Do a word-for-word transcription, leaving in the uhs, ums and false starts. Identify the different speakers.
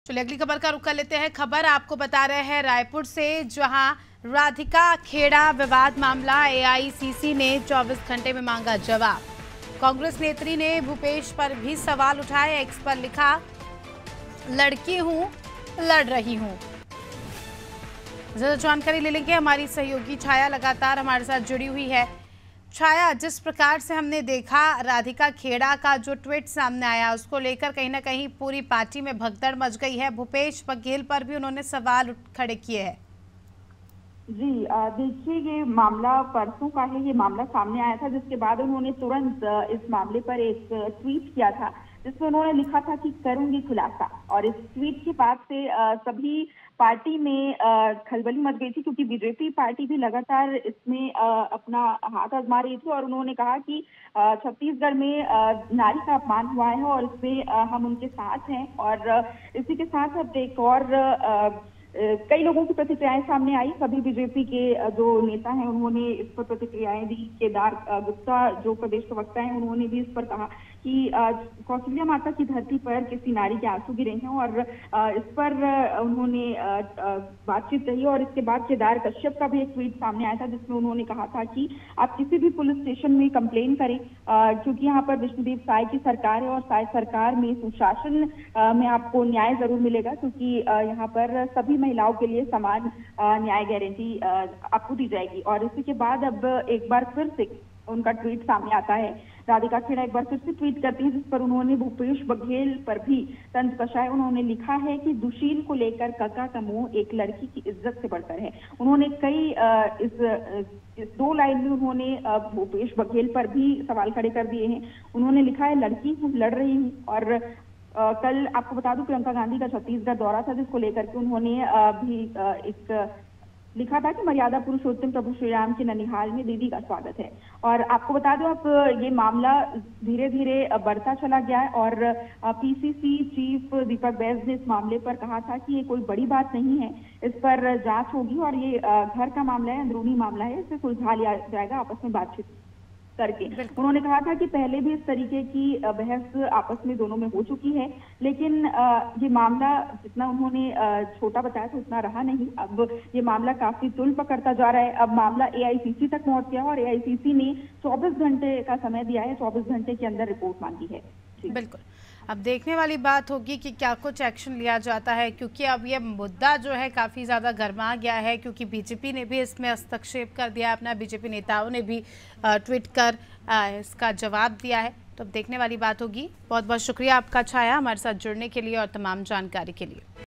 Speaker 1: चलिए अगली खबर का रुख कर लेते हैं। खबर आपको बता रहे हैं रायपुर से, जहां राधिका खेड़ा विवाद मामला ए आई सी सी ने चौबीस घंटे में मांगा जवाब। कांग्रेस नेत्री ने भूपेश पर भी सवाल उठाए। एक्स पर लिखा, लड़की हूं, लड़ रही हूं। ज्यादा जानकारी ले लेंगे, हमारी सहयोगी छाया लगातार हमारे साथ जुड़ी हुई है। छाया, जिस प्रकार से हमने देखा राधिका खेड़ा का जो ट्वीट सामने आया, उसको लेकर कहीं ना कहीं पूरी पार्टी में भगदड़ मच गई है। भूपेश बघेल पर भी उन्होंने सवाल खड़े किए हैं।
Speaker 2: जी देखिए, ये मामला परसों का है। ये मामला सामने आया था, जिसके बाद उन्होंने तुरंत इस मामले पर एक ट्वीट किया था, जिसमें उन्होंने लिखा था कि करूंगी खुलासा। और इस ट्वीट के बाद से आ, सभी पार्टी में खलबली मच गई थी, क्योंकि बीजेपी पार्टी भी लगातार इसमें आ, अपना हाथ आजमा रही थी। और उन्होंने कहा कि छत्तीसगढ़ में आ, नारी का अपमान हुआ है और इसमें हम उनके साथ हैं। और इसी के साथ अब एक और आ, कई लोगों की प्रतिक्रियाएं सामने आई। सभी बीजेपी के जो नेता हैं उन्होंने इस पर प्रतिक्रियाएं दी। केदार गुप्ता जो प्रदेश प्रवक्ता हैं, उन्होंने भी इस पर कहा कि कौशल्या माता की धरती पर किसी नारी के आंसू गिरे हैं। और इस पर उन्होंने बातचीत कही। और इसके बाद केदार कश्यप का भी एक ट्वीट सामने आया था, जिसमें उन्होंने कहा था कि आप किसी भी पुलिस स्टेशन में कंप्लेन करें, क्योंकि यहाँ पर विष्णुदेव साय की सरकार है और साय सरकार में सुशासन में आपको न्याय जरूर मिलेगा, क्योंकि यहाँ पर सभी महिलाओं के लिए समान न्याय गारंटी आपको दी जाएगी। और इसी के बाद अब एक बार फिर से उनका ट्वीट सामने आता है। राधिका खेड़ा एक बार फिर से ट्वीट करती है, जिस पर उन्होंने भूपेश बघेल पर भी तंज कसा है। उन्होंने लिखा है कि दुशील को लेकर कका का मुंह एक लड़की की इज्जत से बढ़कर है। उन्होंने कई इस, इस दो लाइन में उन्होंने भूपेश बघेल पर भी सवाल खड़े कर दिए हैं। उन्होंने लिखा है, लड़की हूँ, लड़ रही हूँ। और आ, कल आपको बता दूं, प्रियंका गांधी का छत्तीसगढ़ दौरा था, जिसको लेकर के उन्होंने आ, भी आ, एक लिखा था कि मर्यादा पुरुषोत्तम प्रभु श्री राम के ननिहाल में दीदी का स्वागत है। और आपको बता दो, अब ये मामला धीरे धीरे बढ़ता चला गया है। और P C C chief Deepak Baij ने इस मामले पर कहा था कि ये कोई बड़ी बात नहीं है, इस पर जांच होगी और ये घर का मामला है, अंदरूनी मामला है, इसे सुलझा लिया जाएगा आपस में बातचीत करके। उन्होंने कहा था कि पहले भी इस तरीके की बहस आपस में दोनों में हो चुकी है, लेकिन ये मामला जितना उन्होंने छोटा बताया था उतना रहा नहीं। अब ये मामला काफी तुल पकड़ता जा रहा है। अब मामला ए आई सी सी तक पहुंच गया और ए आई सी सी ने चौबीस घंटे का समय दिया है, चौबीस घंटे के अंदर रिपोर्ट मांगी है।
Speaker 1: बिल्कुल, अब देखने वाली बात होगी कि क्या कुछ एक्शन लिया जाता है, क्योंकि अब ये मुद्दा जो है काफ़ी ज़्यादा गर्मा गया है, क्योंकि बीजेपी ने भी इसमें हस्तक्षेप कर दिया, अपना बीजेपी नेताओं ने भी ट्वीट कर इसका जवाब दिया है। तो अब देखने वाली बात होगी। बहुत बहुत शुक्रिया आपका छाया, हमारे साथ जुड़ने के लिए और तमाम जानकारी के लिए।